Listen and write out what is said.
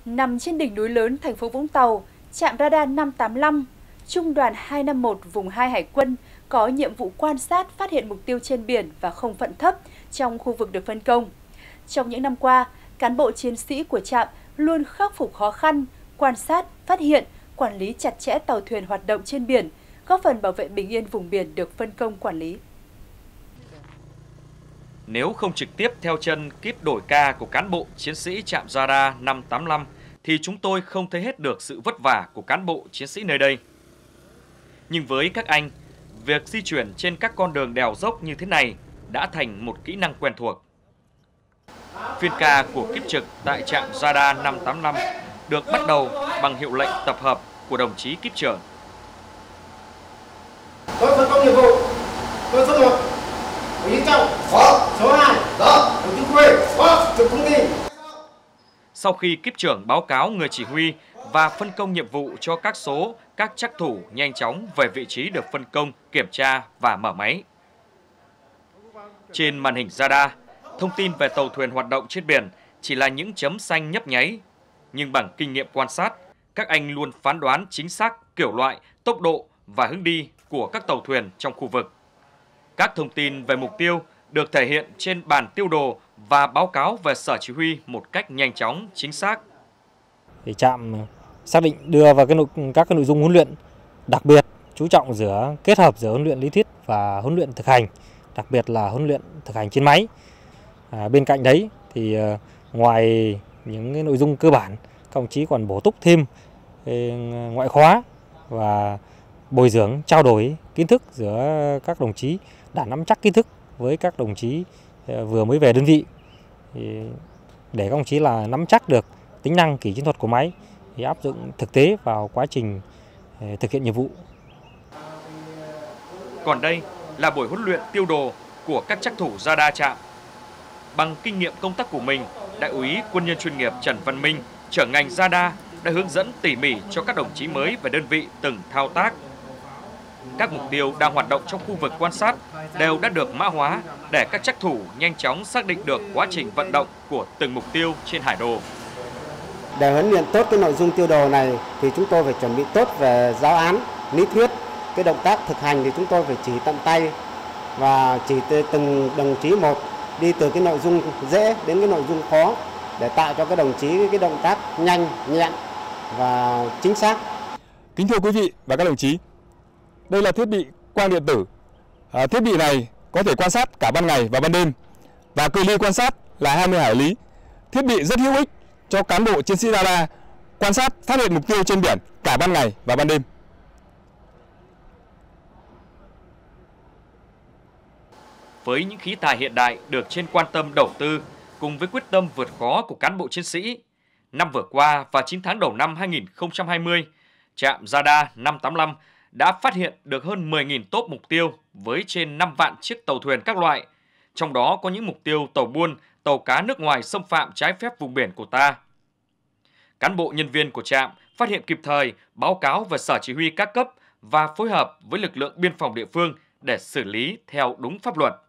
Nằm trên đỉnh núi lớn thành phố Vũng Tàu, trạm radar 585, Trung đoàn 251 vùng 2 Hải quân có nhiệm vụ quan sát phát hiện mục tiêu trên biển và không phận thấp trong khu vực được phân công. Trong những năm qua, cán bộ chiến sĩ của trạm luôn khắc phục khó khăn, quan sát, phát hiện, quản lý chặt chẽ tàu thuyền hoạt động trên biển, góp phần bảo vệ bình yên vùng biển được phân công quản lý. Nếu không trực tiếp theo chân kíp đổi ca của cán bộ chiến sĩ trạm radar 585 thì chúng tôi không thấy hết được sự vất vả của cán bộ chiến sĩ nơi đây. Nhưng với các anh, việc di chuyển trên các con đường đèo dốc như thế này đã thành một kỹ năng quen thuộc. Phiên ca của kíp trực tại trạm radar 585 được bắt đầu bằng hiệu lệnh tập hợp của đồng chí kíp trưởng. Tôi phân công nhiệm vụ. Tôi số 1, đồng chí Trọng. Số 2, đồng chí Khuê. Trực thông tin. Sau khi kíp trưởng báo cáo người chỉ huy và phân công nhiệm vụ cho các số, các trắc thủ nhanh chóng về vị trí được phân công, kiểm tra và mở máy. Trên màn hình radar, thông tin về tàu thuyền hoạt động trên biển chỉ là những chấm xanh nhấp nháy. Nhưng bằng kinh nghiệm quan sát, các anh luôn phán đoán chính xác kiểu loại, tốc độ và hướng đi của các tàu thuyền trong khu vực. Các thông tin về mục tiêu được thể hiện trên bản tiêu đồ và báo cáo về sở chỉ huy một cách nhanh chóng, chính xác. Thì trạm xác định đưa vào các nội dung huấn luyện, đặc biệt chú trọng kết hợp giữa huấn luyện lý thuyết và huấn luyện thực hành, đặc biệt là huấn luyện thực hành trên máy. Bên cạnh đấy thì ngoài những cái nội dung cơ bản, các đồng chí còn bổ túc thêm ngoại khóa và bồi dưỡng trao đổi kiến thức giữa các đồng chí đã nắm chắc kiến thức với các đồng chí vừa mới về đơn vị, để các đồng chí là nắm chắc được tính năng kỹ chiến thuật của máy thì áp dụng thực tế vào quá trình thực hiện nhiệm vụ. Còn đây là buổi huấn luyện tiêu đồ của các trắc thủ radar trạm. Bằng kinh nghiệm công tác của mình, Đại úy quân nhân chuyên nghiệp Trần Văn Minh, trưởng ngành radar, đã hướng dẫn tỉ mỉ cho các đồng chí mới về đơn vị từng thao tác. Các mục tiêu đang hoạt động trong khu vực quan sát đều đã được mã hóa để các trắc thủ nhanh chóng xác định được quá trình vận động của từng mục tiêu trên hải đồ. Để huấn luyện tốt cái nội dung tiêu đồ này thì chúng tôi phải chuẩn bị tốt về giáo án, lý thuyết. Cái động tác thực hành thì chúng tôi phải chỉ tận tay và chỉ từng đồng chí một, đi từ cái nội dung dễ đến cái nội dung khó để tạo cho các đồng chí cái động tác nhanh, nhẹn và chính xác. Kính thưa quý vị và các đồng chí, đây là thiết bị quang điện tử. Thiết bị này có thể quan sát cả ban ngày và ban đêm và cự ly quan sát là 20 hải lý. Thiết bị rất hữu ích cho cán bộ chiến sĩ radar quan sát phát hiện mục tiêu trên biển cả ban ngày và ban đêm. Với những khí tài hiện đại được trên quan tâm đầu tư, cùng với quyết tâm vượt khó của cán bộ chiến sĩ, năm vừa qua và 9 tháng đầu năm 2020, trạm radar 585 đã phát hiện được hơn 10.000 tốp mục tiêu với trên 5 vạn chiếc tàu thuyền các loại, trong đó có những mục tiêu tàu buôn, tàu cá nước ngoài xâm phạm trái phép vùng biển của ta. Cán bộ nhân viên của trạm phát hiện kịp thời, báo cáo về sở chỉ huy các cấp và phối hợp với lực lượng biên phòng địa phương để xử lý theo đúng pháp luật.